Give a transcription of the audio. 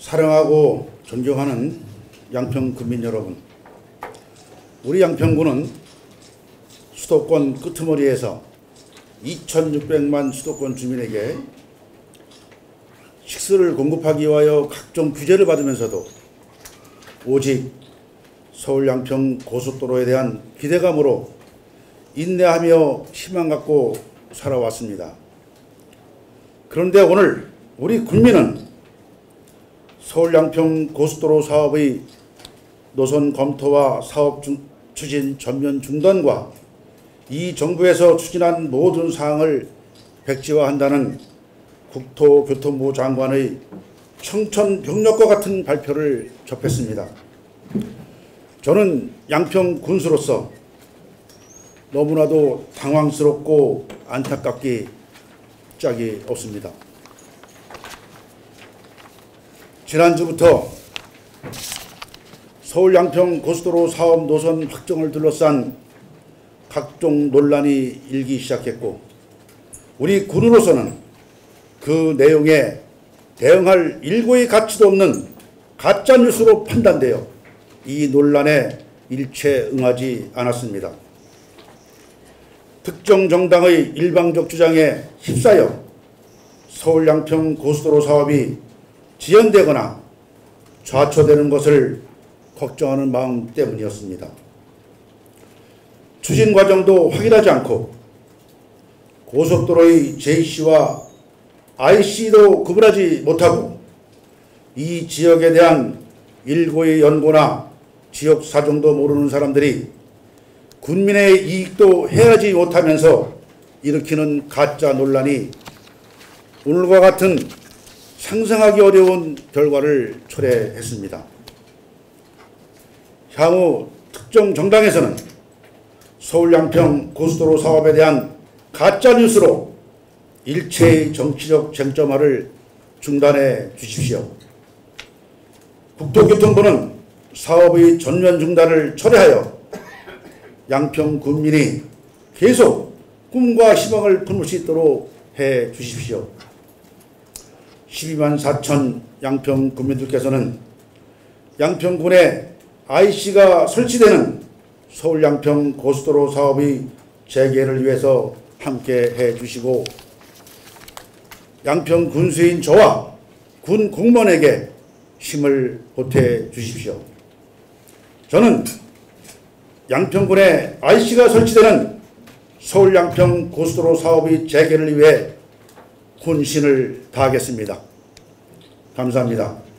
사랑하고 존경하는 양평 군민 여러분, 우리 양평구는 수도권 끄트머리에서 2,600만 수도권 주민에게 식수를 공급하기 위하여 각종 규제를 받으면서도 오직 서울 양평 고속도로에 대한 기대감으로 인내하며 희망 갖고 살아왔습니다. 그런데 오늘 우리 군민은 서울 양평 고속도로 사업의 노선 검토와 사업 추진 전면 중단과 이 정부에서 추진한 모든 사항을 백지화한다는 국토교통부 장관의 청천벽력과 같은 발표를 접했습니다. 저는 양평 군수로서 너무나도 당황스럽고 안타깝기 짝이 없습니다. 지난주부터 서울 양평 고속도로 사업 노선 확정을 둘러싼 각종 논란이 일기 시작했고, 우리 군으로서는 그 내용에 대응할 일고의 가치도 없는 가짜뉴스로 판단되어 이 논란에 일체 응하지 않았습니다. 특정 정당의 일방적 주장에 휩싸여 서울 양평 고속도로 사업이 지연되거나 좌초되는 것을 걱정하는 마음 때문이었습니다. 추진 과정도 확인하지 않고 고속도로의 JC와 IC도 구분하지 못하고 이 지역에 대한 일고의 연고나 지역 사정도 모르는 사람들이 군민의 이익도 해하지 못하면서 일으키는 가짜 논란이 오늘과 같은 상상하기 어려운 결과를 초래했습니다. 향후 특정 정당에서는 서울 양평 고속도로 사업에 대한 가짜뉴스로 일체의 정치적 쟁점화를 중단해 주십시오. 국토교통부는 사업의 전면 중단을 철회하여 양평 군민이 계속 꿈과 희망을 품을 수 있도록 해 주십시오. 12만 4천 양평 군민들께서는 양평군에 IC가 설치되는 서울 양평 고속도로 사업의 재개를 위해서 함께 해 주시고, 양평 군수인 저와 군 공무원에게 힘을 보태 주십시오. 저는 양평군에 IC가 설치되는 서울 양평 고속도로 사업의 재개를 위해 혼신을 다하겠습니다. 감사합니다.